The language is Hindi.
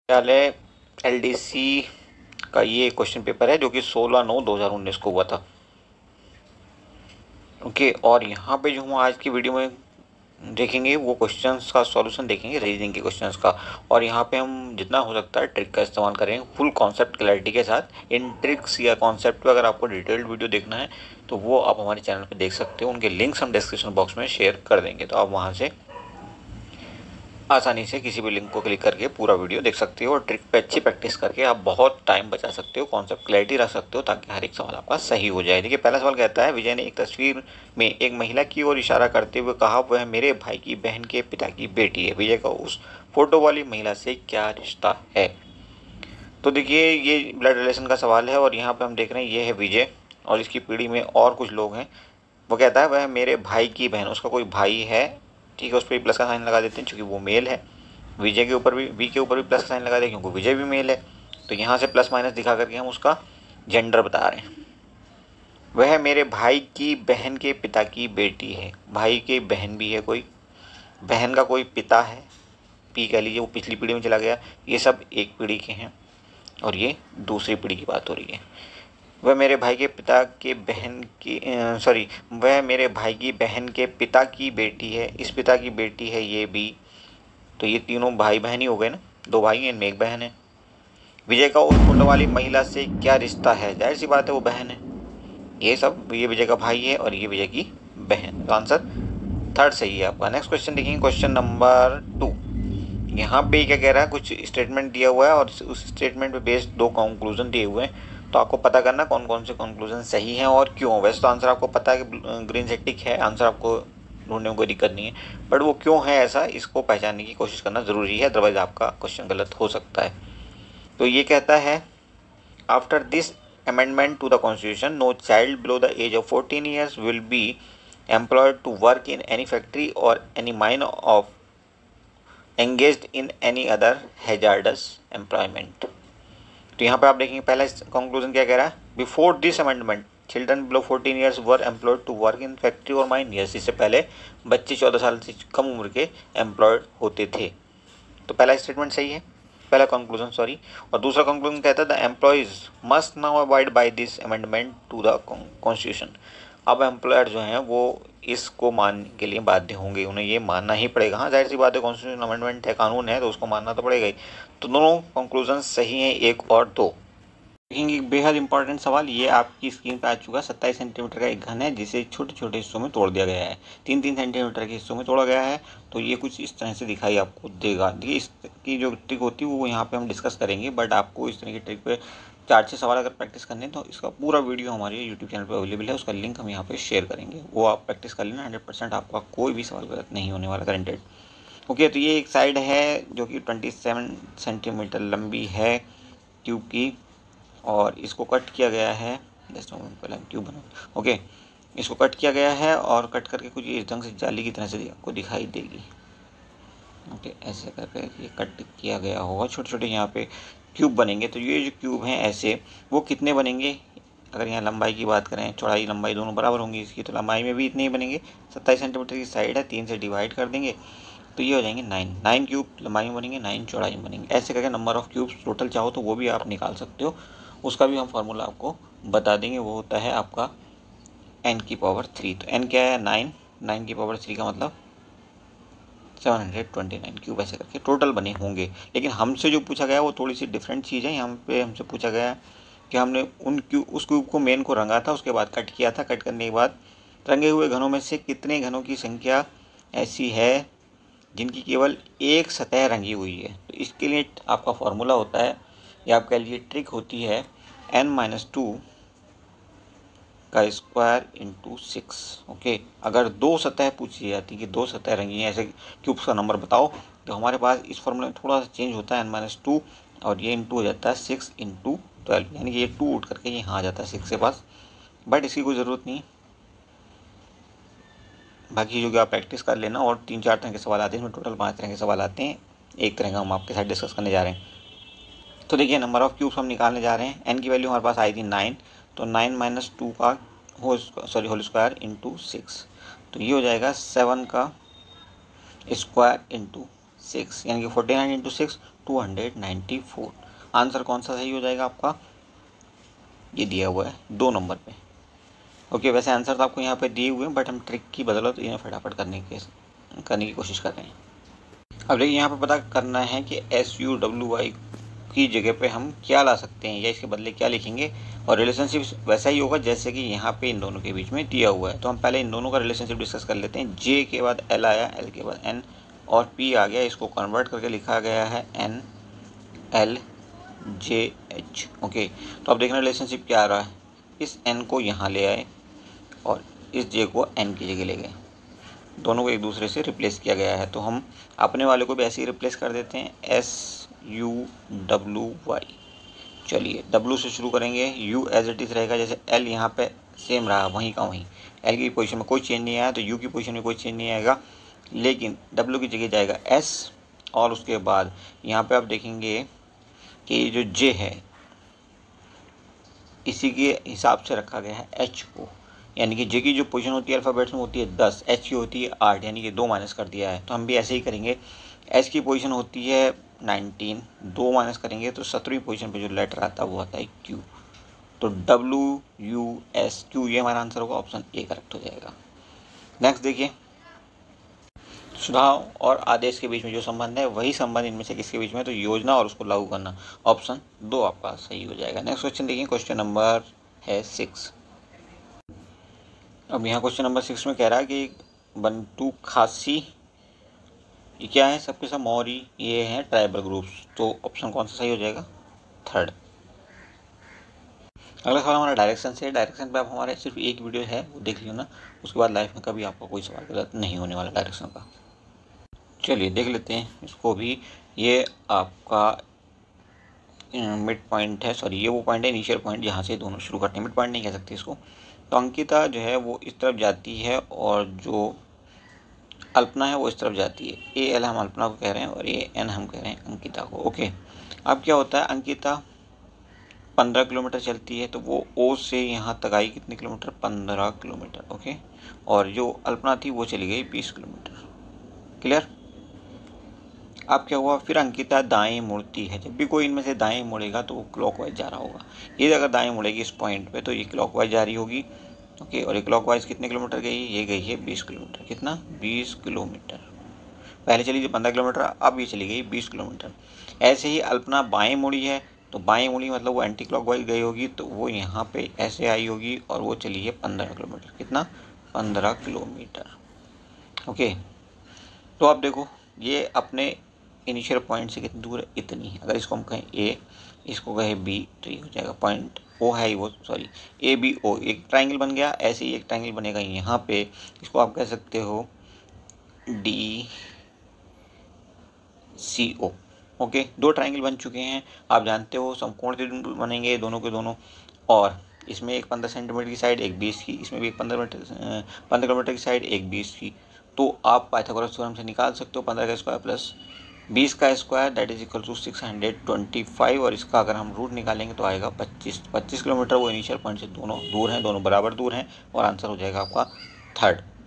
पहले एलडीसी का ये क्वेश्चन पेपर है जो कि 16/9/2019 को हुआ था। ओके, और यहाँ पे जो हम आज की वीडियो में देखेंगे वो क्वेश्चंस का सॉल्यूशन देखेंगे, रीजनिंग के क्वेश्चंस का। और यहाँ पे हम जितना हो सकता है ट्रिक का इस्तेमाल करेंगे फुल कॉन्सेप्ट क्लैरिटी के साथ। इन ट्रिक्स या कॉन्सेप्ट पे अगर आपको डिटेल्ड वीडियो देखना है तो वो आप हमारे चैनल पे देख सकते हो। उनके लिंक्स हम डिस्क्रिप्शन बॉक्स में शेयर कर देंगे, तो आप वहाँ से आसानी से किसी भी लिंक को क्लिक करके पूरा वीडियो देख सकते हो और ट्रिक पे अच्छी प्रैक्टिस करके आप बहुत टाइम बचा सकते हो, कॉन्सेप्ट क्लैरिटी रख सकते हो, ताकि हर एक सवाल आपका सही हो जाए। देखिए पहला सवाल कहता है, विजय ने एक तस्वीर में एक महिला की ओर इशारा करते हुए कहा वह मेरे भाई की बहन के पिता की बेटी है। विजय का उस फोटो वाली महिला से क्या रिश्ता है? तो देखिए ये ब्लड रिलेशन का सवाल है और यहाँ पे हम देख रहे हैं ये है विजय और इसकी पीढ़ी में और कुछ लोग हैं। वो कहता है वह मेरे भाई की बहन, उसका कोई भाई है, ठीक है, उस पर प्लस का साइन लगा देते हैं क्योंकि वो मेल है। विजय के ऊपर भी, वी के ऊपर भी प्लस का साइन लगा दें क्योंकि विजय भी मेल है। तो यहाँ से प्लस माइनस दिखा करके हम उसका जेंडर बता रहे हैं। वह मेरे भाई की बहन के पिता की बेटी है। भाई के बहन भी है कोई, बहन का कोई पिता है, पी कह लीजिए, वो पिछली पीढ़ी में चला गया। ये सब एक पीढ़ी के हैं और ये दूसरी पीढ़ी की बात हो रही है। वह मेरे भाई के पिता के बहन की वह मेरे भाई की बहन के पिता की बेटी है। इस पिता की बेटी है ये भी, तो ये तीनों भाई बहन ही हो गए ना, दो भाई हैं इनमें एक बहन है। विजय का उस फोटो वाली महिला से क्या रिश्ता है? जाहिर सी बात है वो बहन है। ये सब, ये विजय का भाई है और ये विजय की बहन। तो आंसर थर्ड सही है आपका। नेक्स्ट क्वेश्चन देखेंगे, क्वेश्चन नंबर 2। यहाँ पे क्या कह रहा है, कुछ स्टेटमेंट दिया हुआ है और उस स्टेटमेंट पे बेस्ड 2 कंक्लूजन दिए हुए हैं। तो आपको पता करना कौन कौन से कंक्लूजन सही हैं और क्यों। वैसे तो आंसर आपको पता है कि ग्रीन से टिक है, आंसर आपको ढूंढने में कोई दिक्कत नहीं है, बट वो क्यों है ऐसा, इसको पहचानने की कोशिश करना ज़रूरी है, अदरवाइज आपका क्वेश्चन गलत हो सकता है। तो ये कहता है, after this amendment to the constitution, no child below the age of 14 years will be employed to work in any factory or any mine of engaged in any other hazardous employment। तो यहाँ पे आप देखेंगे पहला कंक्लूजन क्या कह रहा है, before this amendment children below 14 years were employed to work in factory और माइन। यस, इससे पहले बच्चे 14 साल से कम उम्र के एम्प्लॉयड होते थे। तो पहला स्टेटमेंट सही है, पहला कंक्लूजन सॉरी। और दूसरा कंक्लूजन कहता है the employers must now avoid by this amendment to the constitution. अब एम्प्लॉयर जो हैं वो इसको मानने के लिए बाध्य होंगे, उन्हें ये मानना ही पड़ेगा। हाँ जाहिर सी बात है, कॉन्स्टिट्यूशन अमेंडमेंट है, कानून है, तो उसको मानना तो पड़ेगा ही। तो दोनों कंक्लूजन सही हैं, 1 और 2। देखेंगे एक बेहद इंपॉर्टेंट सवाल, ये आपकी स्क्रीन पे आ चुका है। 27 सेंटीमीटर का एक घन है जिसे छोटे छोटे हिस्सों में तोड़ दिया गया है, 3-3 सेंटीमीटर के हिस्सों में तोड़ा गया है। तो ये कुछ इस तरह से दिखाई आपको देगा। देखिए इसकी जो ट्रिक होती है वो यहाँ पे हम डिस्कस करेंगे, बट आपको इस तरह की ट्रिक पे 4-6 सवाल अगर प्रैक्टिस करने तो इसका पूरा वीडियो हमारे यूट्यूब चैनल पर अवेलेबल है, उसका लिंक हम यहाँ पर शेयर करेंगे, वो आप प्रैक्टिस कर लेना। 100% आपका कोई भी सवाल गलत नहीं होने वाला, गारंटेड। ओके, तो ये एक साइड है जो कि 27 सेंटीमीटर लंबी है ट्यूब की, और इसको कट किया गया है। जस्ट मोमेंट, पहले हम ट्यूब बना, ओके, इसको कट किया गया है और कट करके कुछ इस ढंग से जाली की तरह से आपको दिखाई देगी। ओके, ऐसे करके ये कट किया गया होगा, छोटे छोटे यहाँ पे क्यूब बनेंगे। तो ये जो क्यूब हैं ऐसे, वो कितने बनेंगे? अगर यहाँ लंबाई की बात करें, चौड़ाई लंबाई दोनों बराबर होंगी इसकी, तो लंबाई में भी इतने ही बनेंगे। 27 सेंटीमीटर की साइड है, 3 से डिवाइड कर देंगे तो ये हो जाएंगे 9 क्यूब लंबाई में बनेंगे, 9 चौड़ाई में बनेंगे। ऐसे करके नंबर ऑफ़ क्यूब्स टोटल चाहो तो वो भी आप निकाल सकते हो, उसका भी हम फार्मूला आपको बता देंगे। वो होता है आपका n की पावर 3। तो n क्या है? 9 की पावर 3 का मतलब 729 क्यूब। ऐसे करके टोटल बने होंगे। लेकिन हमसे जो पूछा गया वो थोड़ी सी डिफरेंट चीज़ है। यहाँ पे हमसे पूछा गया कि हमने उस क्यूब को मेन को रंगा था, उसके बाद कट किया था। कट करने के बाद रंगे हुए घनों में से कितने घनों की संख्या ऐसी है जिनकी केवल एक सतह रंगी हुई है? तो इसके लिए आपका फॉर्मूला होता है, या आप कह लीजिए ट्रिक होती है, n-2 का स्क्वायर इंटू 6। ओके, अगर 2 सतह पूछी जाती कि 2 सतह रंगी हैं ऐसे क्यूब्स का नंबर बताओ, तो हमारे पास इस फॉर्मूले में थोड़ा सा चेंज होता है, n-2 और ये इंटू हो जाता है 6 × 12, यानी कि ये 2 उठ करके यहाँ आ जाता है 6 के पास। बट इसकी कोई ज़रूरत नहीं, बाकी जो कि आप प्रैक्टिस कर लेना। और 3-4 तरह के सवाल आते हैं, इसमें टोटल 5 तरह के सवाल आते हैं, एक तरह का हम आपके साथ डिस्कस करने जा रहे हैं। तो देखिए नंबर ऑफ़ क्यूब्स हम निकालने जा रहे हैं। n की वैल्यू हमारे पास आई थी 9, तो 9 - 2 का होल स्क्वायर इंटू 6, तो ये हो जाएगा 7 का स्क्वायर इंटू 6, यानी कि 49 × 6 294। आंसर कौन सा सही हो जाएगा आपका, ये दिया हुआ है 2 नंबर पे। ओके, वैसे आंसर तो आपको यहाँ पे दिए हुए हैं, बट हम ट्रिक की बदौलत इन्हें फटाफट करने की कोशिश कर रहे हैं। अब देखिए यहाँ पे पता करना है कि SUWY की जगह पे हम क्या ला सकते हैं या इसके बदले क्या लिखेंगे, और रिलेशनशिप वैसा ही होगा जैसे कि यहाँ पे इन दोनों के बीच में दिया हुआ है। तो हम पहले इन दोनों का रिलेशनशिप डिस्कस कर लेते हैं। J के बाद L आया, L के बाद N और P आ गया, इसको कन्वर्ट करके लिखा गया है NLJH। ओके, तो अब देखना रिलेशनशिप क्या आ रहा है, इस N को यहाँ ले आए और इस J को N की जगह ले गए, दोनों को एक दूसरे से रिप्लेस किया गया है। तो हम अपने वाले को भी ऐसे ही रिप्लेस कर देते हैं, SUWY। चलिए W से शुरू करेंगे, U एज इट इज़ रहेगा, जैसे L यहाँ पे सेम रहा वहीं का वहीं, L की पोजीशन में कोई चेंज नहीं आया तो U की पोजीशन में कोई चेंज नहीं आएगा, लेकिन W की जगह जाएगा S। और उसके बाद यहाँ पे आप देखेंगे कि जो J है इसी के हिसाब से रखा गया है H को, यानी कि J की जो पोजीशन होती है अल्फ़ाबेट्स में होती है 10, H की होती है 8, यानी कि 2 माइनस कर दिया है। तो हम भी ऐसे ही करेंगे, H की पोजीशन होती है 19, 2 माइनस करेंगे तो 17वीं पोजीशन पे जो लेटर आता है वो आता है Q। तो WUSQ ये हमारा आंसर होगा, ऑप्शन ए करेक्ट हो जाएगा। नेक्स्ट देखिए, सुझाव और आदेश के बीच में जो संबंध है वही संबंध इनमें से किसके बीच में, तो योजना और उसको लागू करना, ऑप्शन 2 आपका सही हो जाएगा। नेक्स्ट क्वेश्चन देखिए, क्वेश्चन नंबर है 6। अब यहाँ क्वेश्चन नंबर 6 में कह रहा है कि बंटू खासी ये क्या है, सबके सब मौरी ये हैं ट्राइबल ग्रुप्स, तो ऑप्शन कौन सा सही हो जाएगा, 3rd। अगला सवाल हमारा डायरेक्शन से है। डायरेक्शन पे आप हमारे सिर्फ एक वीडियो है वो देख लियो ना, उसके बाद लाइफ में कभी आपको कोई सवाल गलत नहीं होने वाला डायरेक्शन का। चलिए देख लेते हैं इसको भी। ये आपका मिड पॉइंट है, सॉरी ये वो पॉइंट है इनिशियल पॉइंट जहाँ से दोनों शुरू करते हैं, मिड पॉइंट नहीं कह सकते इसको। तो अंकिता जो है वो इस तरफ जाती है और जो अल्पना है वो इस तरफ जाती है। AL हम अल्पना को कह रहे हैं और AN हम कह रहे हैं अंकिता को। ओके, अब क्या होता है, अंकिता 15 किलोमीटर चलती है, तो वो O से यहाँ तक आई कितने किलोमीटर, 15 किलोमीटर। ओके, और जो अल्पना थी वो चली गई 20 किलोमीटर। क्लियर। अब क्या हुआ, फिर अंकिता दाएं मुड़ती है। जब भी कोई इनमें से दाएं मुड़ेगा तो वो क्लॉकवाइज जा रहा होगा। ये अगर दाएं मुड़ेगी इस पॉइंट पे तो ये क्लॉकवाइज जा रही होगी। ओके, और ये क्लॉकवाइज कितने किलोमीटर गई, ये गई है 20 किलोमीटर। कितना, 20 किलोमीटर। पहले चली थी 15 किलोमीटर, अब ये चली गई 20 किलोमीटर। ऐसे ही अल्पना बाएं मुड़ी है, तो बाएं मुड़ी मतलब वो एंटी क्लॉकवाइज गई होगी, तो वो यहाँ पे ऐसे आई होगी और वो चली है 15 किलोमीटर। कितना, 15 किलोमीटर। ओके, तो आप देखो ये अपने इनिशियल पॉइंट से कितनी दूर है, इतनी है। अगर इसको हम कहें A, इसको कहें B, तो ये हो जाएगा पॉइंट O है वो, सॉरी ABO, एक ट्राइंगल बन गया। ऐसे ही एक ट्राइंगल बनेगा यहाँ पे, इसको आप कह सकते हो DCO। ओके, 2 ट्राइंगल बन चुके हैं। आप जानते हो समकोण त्रिभुज बनेंगे दोनों के दोनों, और इसमें एक 15 सेंटीमीटर की साइड, एक 20 की, इसमें भी एक 15 किलोमीटर की साइड, एक 20 की। तो आप पाइथागोरस थ्योरम से निकाल सकते हो 15 का स्क्वायर प्लस 20 का square that is equal to 625, और इसका अगर हम रूट निकालेंगे तो आएगा 25 किलोमीटर। वो इनिशियल पॉइंट से दोनों दूर हैं, दोनों बराबर दूर हैं, और आंसर हो जाएगा आपका 3rd।